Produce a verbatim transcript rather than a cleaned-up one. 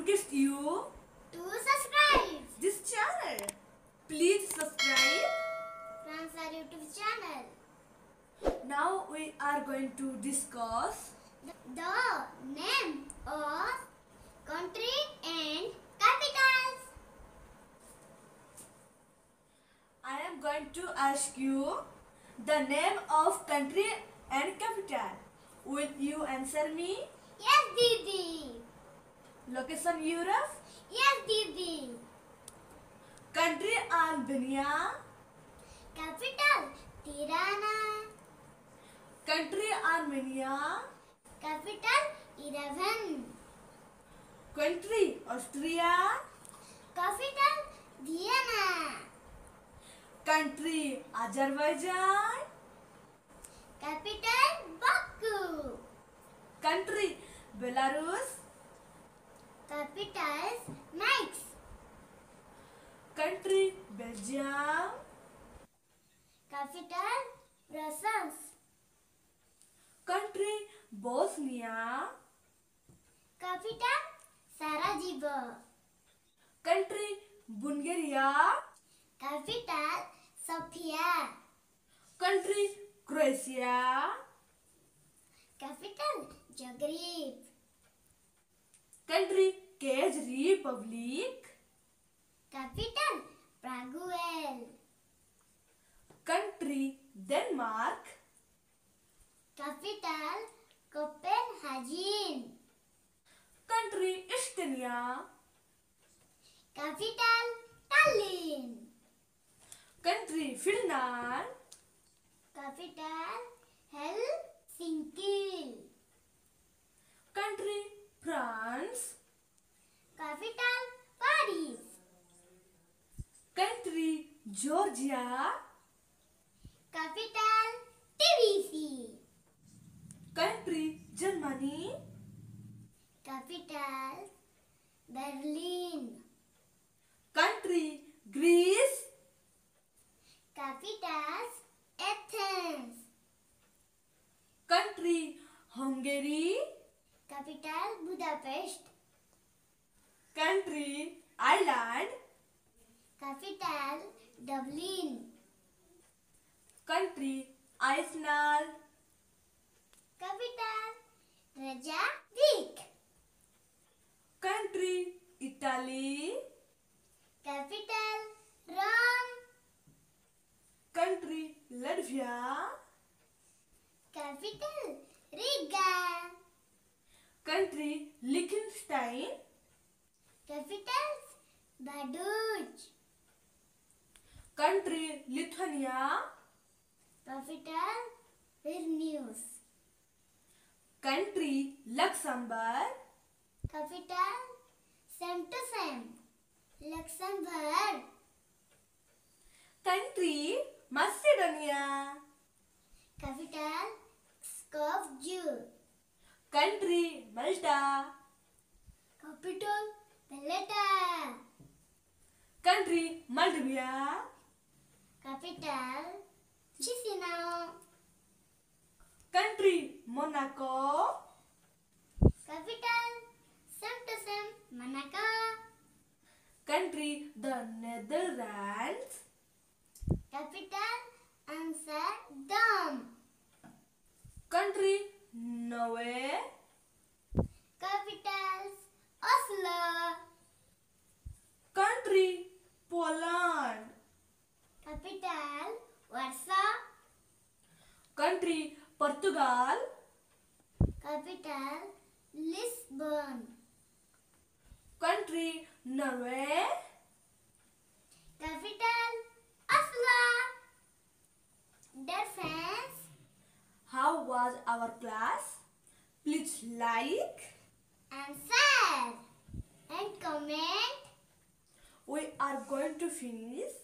request you to subscribe this channel. Please subscribe. France our YouTube channel. Now we are going to discuss The, the name of country and capitals. I am going to ask you the name of country and capital. Will you answer me? Yes, Didi. Location Europe. Yes, Didi. Country Albania. Capital Tirana. Country Armenia. Capital Yerevan. Country Austria. Capital Vienna. Country Azerbaijan. Capital Baku. Country Belarus. Capitals Minsk. Country Belgium. Capital Brussels. Country Bosnia. Capital Sarajevo. Country Bulgaria. Capital Sofia. Country Croatia. Capital Zagreb. Country Czech Republic. Capital Prague. Country Denmark. Capital Copenhagen. Country Estonia. Capital Tallinn. Country Finland. Capital Helsinki. Country France. Capital Paris. Country Georgia. Capital Tbilisi. Country Germany. Capital Berlin. Country Greece. Capitals Athens. Country Hungary. Capital Budapest. Country Ireland. Capital Dublin. Country Iceland. Capital Reykjavik. Country Italy. Capital Rome. Country Latvia. Capital Riga. Country Liechtenstein. Capitals Vaduz. Country Lithuania. Capital Vilnius. Country Luxembourg. Capital Saint-Ouen. Luxembourg. Country Macedonia. Capital Skopje. Country Malta. Capital Valletta. Country Moldavia. Capital Chisinau. Country Monaco. Capital Saint-Ouen, Monaco. Country the Netherlands. Capital Amsterdam. Country Norway. Capitals Oslo. Country Poland. Capital Warsaw. Country Portugal. Capital Lisbon. Country Norway. Capital Oslo. Dear friends, How was our class? Please like and share and comment. We are going to finish